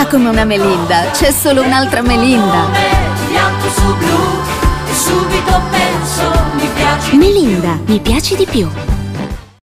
come una Melinda, c'è solo un'altra Melinda. Bianco su blu e subito penso mi piaci. Melinda, mi piaci di più.